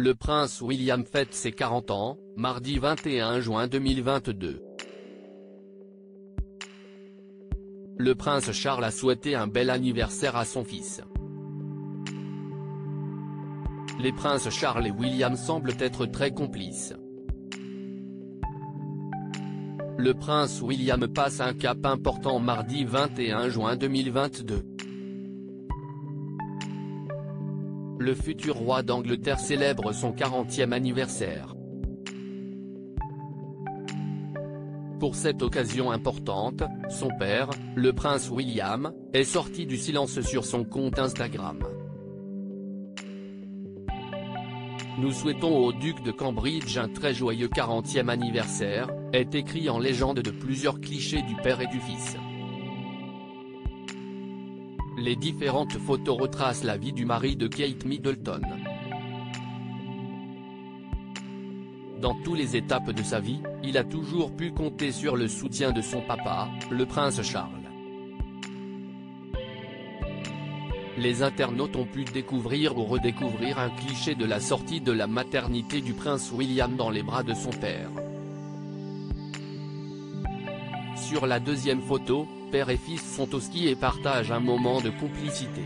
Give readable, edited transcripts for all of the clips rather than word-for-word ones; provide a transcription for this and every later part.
Le prince William fête ses 40 ans, mardi 21 juin 2022. Le prince Charles a souhaité un bel anniversaire à son fils. Les princes Charles et William semblent être très complices. Le prince William passe un cap important mardi 21 juin 2022. Le futur roi d'Angleterre célèbre son 40e anniversaire. Pour cette occasion importante, son père, le prince William, est sorti du silence sur son compte Instagram. Nous souhaitons au duc de Cambridge un très joyeux 40e anniversaire, est écrit en légende de plusieurs clichés du père et du fils. Les différentes photos retracent la vie du mari de Kate Middleton. Dans toutes les étapes de sa vie, il a toujours pu compter sur le soutien de son papa, le prince Charles. Les internautes ont pu découvrir ou redécouvrir un cliché de la sortie de la maternité du prince William dans les bras de son père. Sur la deuxième photo, père et fils sont au ski et partagent un moment de complicité.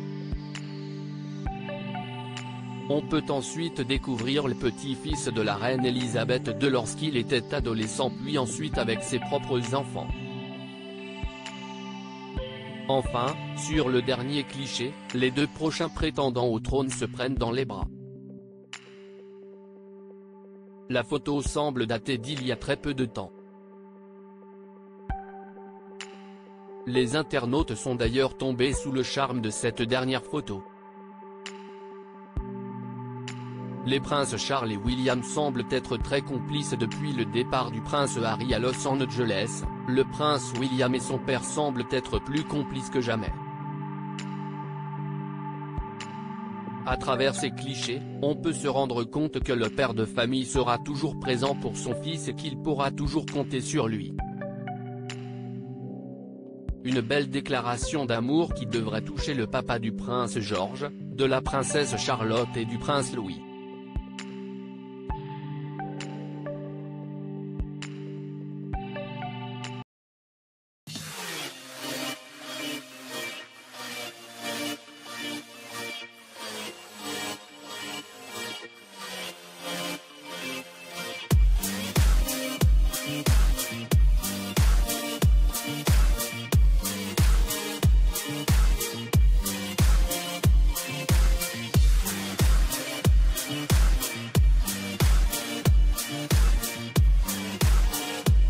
On peut ensuite découvrir le petit-fils de la reine Elisabeth II lorsqu'il était adolescent puis ensuite avec ses propres enfants. Enfin, sur le dernier cliché, les deux prochains prétendants au trône se prennent dans les bras. La photo semble dater d'il y a très peu de temps. Les internautes sont d'ailleurs tombés sous le charme de cette dernière photo. Les princes Charles et William semblent être très complices depuis le départ du prince Harry à Los Angeles, le prince William et son père semblent être plus complices que jamais. À travers ces clichés, on peut se rendre compte que le père de famille sera toujours présent pour son fils et qu'il pourra toujours compter sur lui. Une belle déclaration d'amour qui devrait toucher le papa du prince George, de la princesse Charlotte et du prince Louis.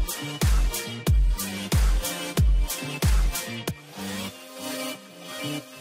Mm-hmm.